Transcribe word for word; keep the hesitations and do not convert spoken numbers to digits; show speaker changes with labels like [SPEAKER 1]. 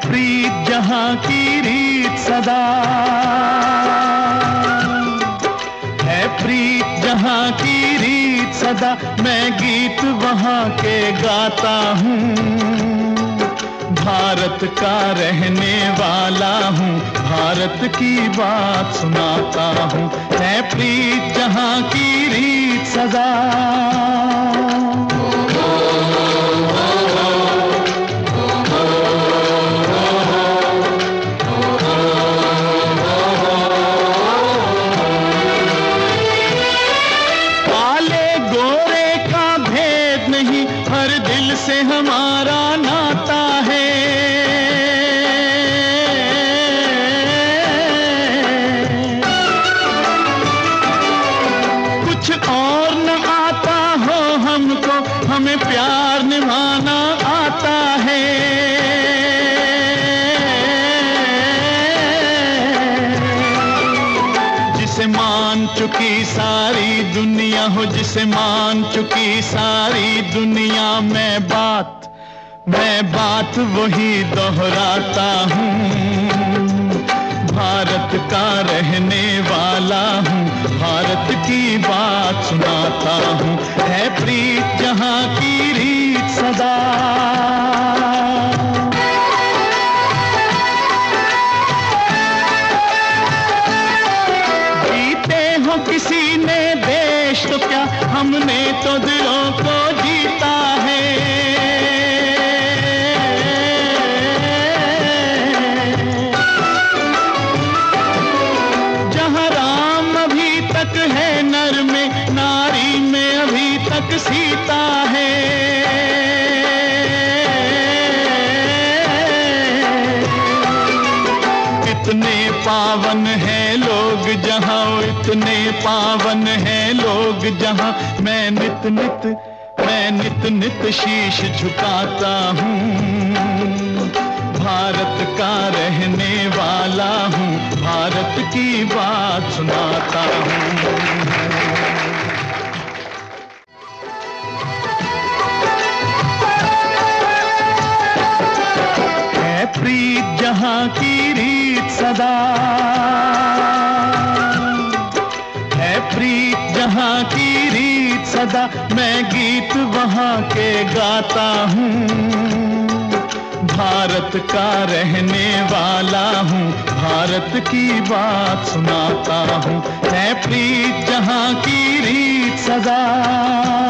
[SPEAKER 1] प्रीत जहाँ की रीत सदा, है प्रीत जहाँ की रीत सदा, मैं गीत वहाँ के गाता हूँ। भारत का रहने वाला हूँ, भारत की बात सुनाता हूँ। है प्रीत जहाँ की रीत सदा। से हमारा नाता है, कुछ और न आता हो हमको, हमें प्यार निभाना आता है। जिसे मान चुकी सारी दुनिया हो, जिसे मान चुकी सारी दुनिया, मैं बात मैं बात वही दोहराता हूँ। भारत का रहने वाला हूँ, भारत की बात सुनाता हूँ। है प्रीत जहाँ की रीत सदा। किसी ने देश तो क्या, हमने तो दिलों को जीता है। जहाँ राम अभी तक है नर में, नारी में अभी तक सीता है। इतने पावन हैं लोग जहाँ, इतने पावन हैं लोग जहाँ, मैं नित नित मैं नित नित शीश झुकाता हूँ। भारत का रहने वाला हूँ, भारत की बात सुनाता हूँ। प्रीत जहाँ की रीत सदा, है प्रीत जहाँ की रीत सदा, मैं गीत वहाँ के गाता हूँ। भारत का रहने वाला हूँ, भारत की बात सुनाता हूँ। है प्रीत जहाँ की रीत सदा।